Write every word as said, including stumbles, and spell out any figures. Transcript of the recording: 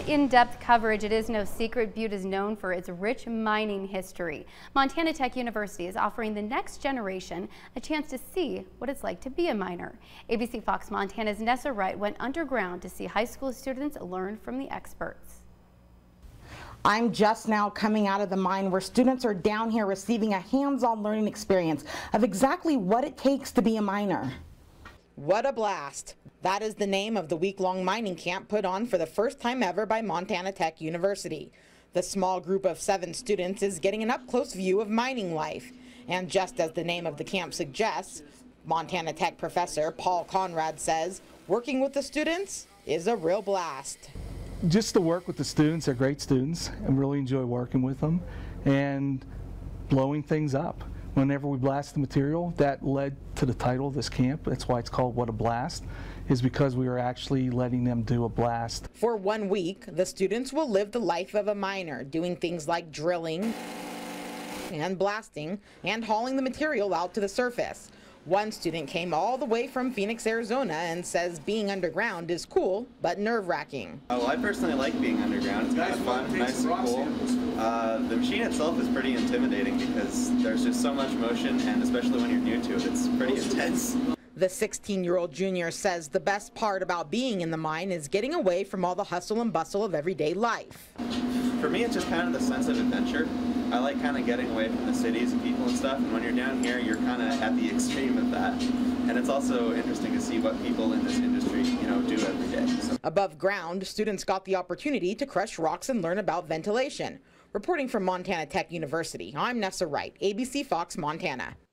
in-depth coverage. It is no secret Butte is known for its rich mining history. Montana Tech University is offering the next generation a chance to see what it's like to be a miner. A B C Fox Montana's Nessa Wright went underground to see high school students learn from the experts. I'm just now coming out of the mine where students are down here receiving a hands-on learning experience of exactly what it takes to be a miner. What a blast! That is the name of the week-long mining camp put on for the first time ever by Montana Tech University. The small group of seven students is getting an up-close view of mining life. And just as the name of the camp suggests, Montana Tech professor Paul Conrad says, working with the students is a real blast. Just to work with the students, they're great students and really enjoy working with them and blowing things up. Whenever we blast the material, that led to the title of this camp. That's why it's called What a Blast, is because we are actually letting them do a blast. For one week, the students will live the life of a miner, doing things like drilling and blasting and hauling the material out to the surface. One student came all the way from Phoenix, Arizona and says being underground is cool, but nerve-wracking. Uh, well, I personally like being underground. It's kind of fun, nice and cool. Uh, the machine itself is pretty intimidating because there's just so much motion, and especially when you're new to it, it's pretty intense. The sixteen-year-old junior says the best part about being in the mine is getting away from all the hustle and bustle of everyday life. For me, it's just kind of the sense of adventure. I like kind of getting away from the cities and people and stuff, and when you're down here, you're kind of at the extreme of that. And it's also interesting to see what people in this industry, you know, do every day. So. Above ground, students got the opportunity to crush rocks and learn about ventilation. Reporting from Montana Tech University, I'm Nessa Wright, A B C Fox Montana.